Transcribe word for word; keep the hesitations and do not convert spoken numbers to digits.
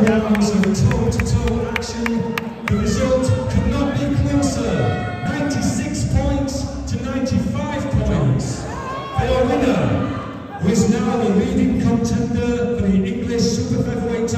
rounds of toe-to-toe action. The result could not be closer. ninety-six points to ninety-five points. For our winner, who is now the leading contender for the English Super Featherweight title.